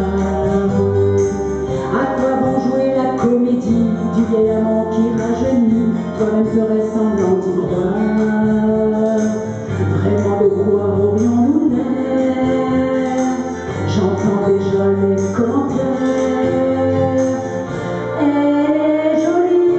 À quoi bon jouer la comédie du vieil amant qui rajeunit, toi-même ferais semblant d'y croire? Vraiment de quoi aurions-nous l'air? J'entends déjà les commentaires. Elle est jolie,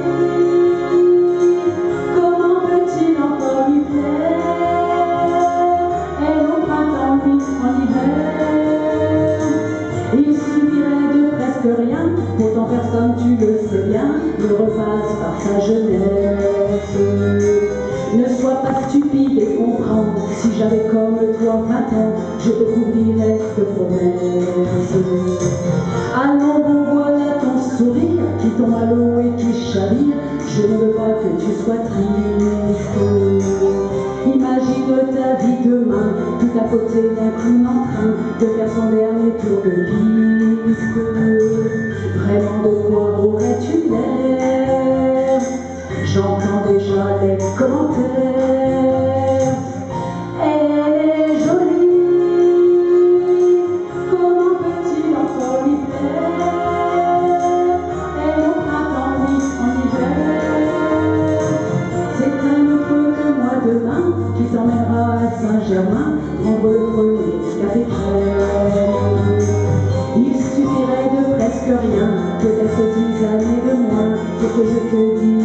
comment peut-il encore lui plaire? Elle au printemps, lui en hiver. Il suffirait de presque rien, pourtant personne, tu le sais bien, ne repasse par sa jeunesse. Ne sois pas stupide et comprends, si j'avais comme toi 20 ans, je te couvrirais de promesses. Allons, bon, voilà ton sourire qui tombe à l'eau et qui chavire, je ne veux pas que tu sois triste. Imagine ta vie demain, tout à côté d'un clown en train de faire son dernier tour de piste. Vraiment de quoi aurais-tu l'air? J'entends déjà les commentaires. Elle est jolie, comment peut-il encore lui plaire? Elle au printemps, lui en hiver. C'est un autre que moi demain qui t'emmènera à Saint-Germain prendre le premier café crème. Il suffirait de presque rien, peut-être 10 années de moins pour que je te dise